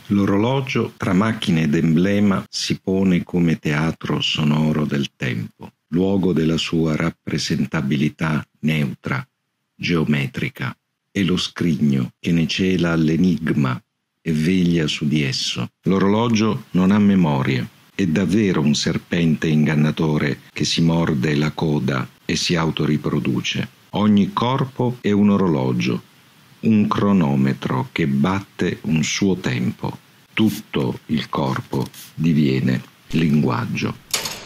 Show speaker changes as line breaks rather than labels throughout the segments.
L'orologio, tra macchina ed emblema, si pone come teatro sonoro del tempo, luogo della sua rappresentabilità neutra, geometrica. È lo scrigno che ne cela l'enigma e veglia su di esso. L'orologio non ha memoria, è davvero un serpente ingannatore che si morde la coda e si autoriproduce. Ogni corpo è un orologio, un cronometro che batte un suo tempo. Tutto il corpo diviene linguaggio.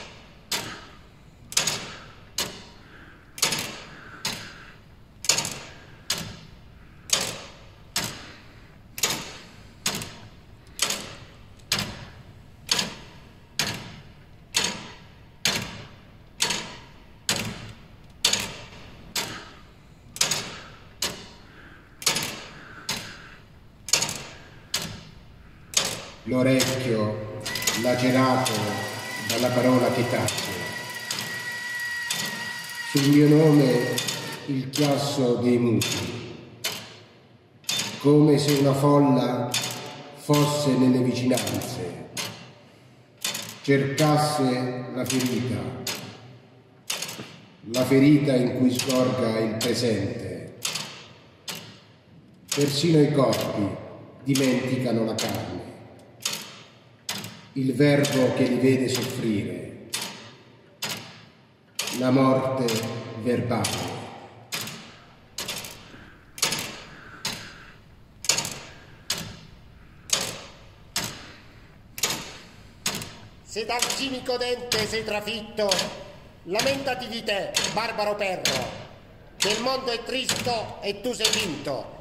L'orecchio lacerato dalla parola che tace. Sul mio nome il chiasso dei muti, come se una folla fosse nelle vicinanze, cercasse la ferita in cui sgorga il presente. Persino i corpi dimenticano la carne, il verbo che li vede soffrire, la morte verbale.
Se dal cinico dente sei trafitto, lamentati di te, barbaro perro, che il mondo è tristo e tu sei vinto.